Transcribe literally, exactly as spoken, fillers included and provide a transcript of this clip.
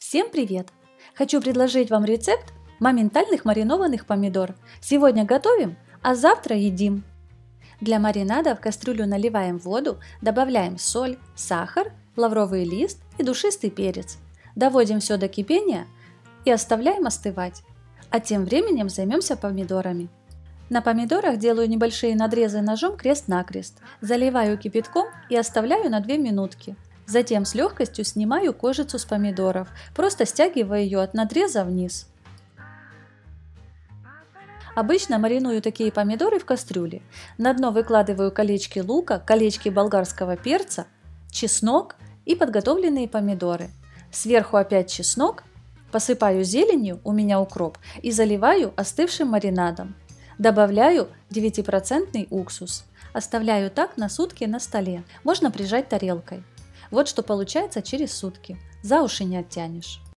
Всем привет! Хочу предложить вам рецепт моментальных маринованных помидор. Сегодня готовим, а завтра едим. Для маринада в кастрюлю наливаем воду, добавляем соль, сахар, лавровый лист и душистый перец. Доводим все до кипения и оставляем остывать. А тем временем займемся помидорами. На помидорах делаю небольшие надрезы ножом крест-накрест, заливаю кипятком и оставляю на две минутки. Затем с легкостью снимаю кожицу с помидоров, просто стягивая ее от надреза вниз. Обычно мариную такие помидоры в кастрюле. На дно выкладываю колечки лука, колечки болгарского перца, чеснок и подготовленные помидоры. Сверху опять чеснок, посыпаю зеленью, у меня укроп, и заливаю остывшим маринадом. Добавляю девятипроцентный уксус. Оставляю так на сутки на столе. Можно прижать тарелкой. Вот что получается через сутки. За уши не оттянешь.